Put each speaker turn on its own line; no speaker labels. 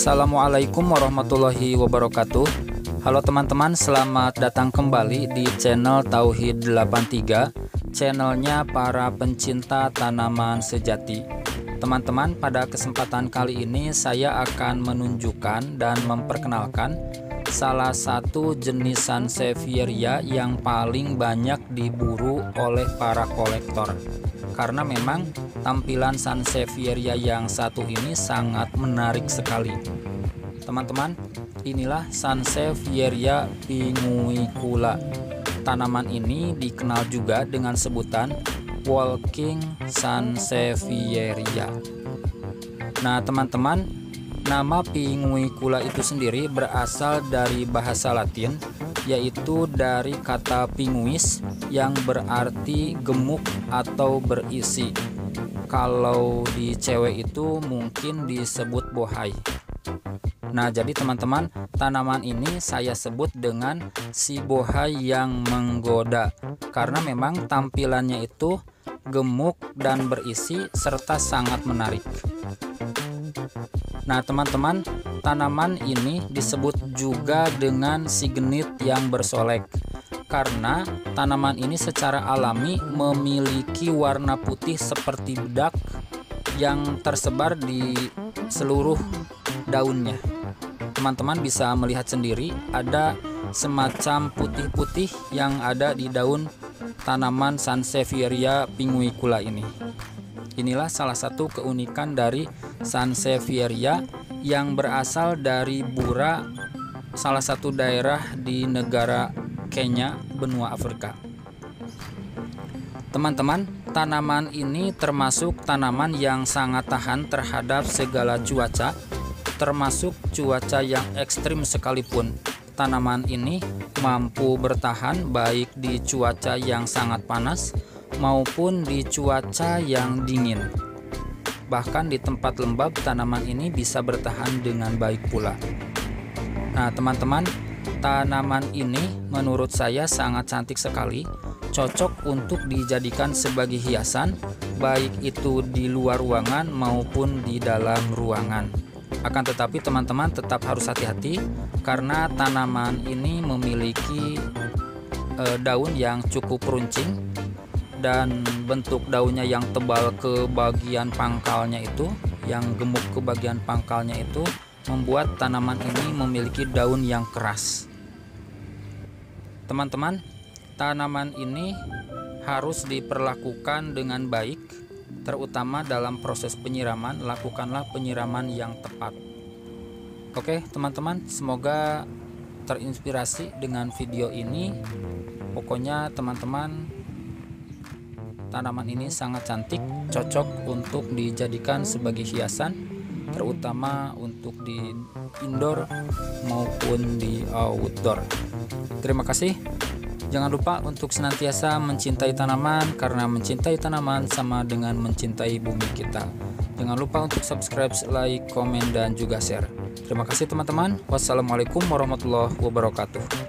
Assalamualaikum warahmatullahi wabarakatuh. Halo teman-teman, selamat datang kembali di channel Tauhid 83, channelnya para pencinta tanaman sejati. Teman-teman, pada kesempatan kali ini saya akan menunjukkan dan memperkenalkan salah satu jenis Sansevieria yang paling banyak diburu oleh para kolektor. Karena memang tampilan Sansevieria yang satu ini sangat menarik sekali. Teman-teman, inilah Sansevieria pinguicula. Tanaman ini dikenal juga dengan sebutan walking Sansevieria. Nah teman-teman, nama pinguicula itu sendiri berasal dari bahasa Latin, yaitu dari kata pinguis yang berarti gemuk atau berisi. Kalau di cewek itu mungkin disebut bohai. Nah jadi teman-teman, tanaman ini saya sebut dengan si bohai yang menggoda, karena memang tampilannya itu gemuk dan berisi serta sangat menarik. Nah teman-teman, tanaman ini disebut juga dengan si genit yang bersolek, karena tanaman ini secara alami memiliki warna putih seperti bedak yang tersebar di seluruh daunnya. Teman-teman bisa melihat sendiri, ada semacam putih-putih yang ada di daun tanaman Sansevieria pinguicula ini. Inilah salah satu keunikan dari Sansevieria yang berasal dari Bura, salah satu daerah di negara Kenya, benua Afrika. Teman-teman, tanaman ini termasuk tanaman yang sangat tahan terhadap segala cuaca, termasuk cuaca yang ekstrim sekalipun. Tanaman ini mampu bertahan baik di cuaca yang sangat panas maupun di cuaca yang dingin. Bahkan di tempat lembab tanaman ini bisa bertahan dengan baik pula. Nah teman-teman, tanaman ini menurut saya sangat cantik sekali, cocok untuk dijadikan sebagai hiasan, baik itu di luar ruangan maupun di dalam ruangan. Akan tetapi teman-teman tetap harus hati-hati, karena tanaman ini memiliki daun yang cukup runcing, dan bentuk daunnya yang tebal ke bagian pangkalnya itu, yang gemuk ke bagian pangkalnya itu, membuat tanaman ini memiliki daun yang keras. Teman-teman, tanaman ini harus diperlakukan dengan baik, terutama dalam proses penyiraman. Lakukanlah penyiraman yang tepat. Oke teman-teman, semoga terinspirasi dengan video ini. Pokoknya teman-teman, tanaman ini sangat cantik, cocok untuk dijadikan sebagai hiasan, terutama untuk di indoor maupun di outdoor. Terima kasih. Jangan lupa untuk senantiasa mencintai tanaman, karena mencintai tanaman sama dengan mencintai bumi kita. Jangan lupa untuk subscribe, like, komen, dan juga share. Terima kasih teman-teman. Wassalamualaikum warahmatullahi wabarakatuh.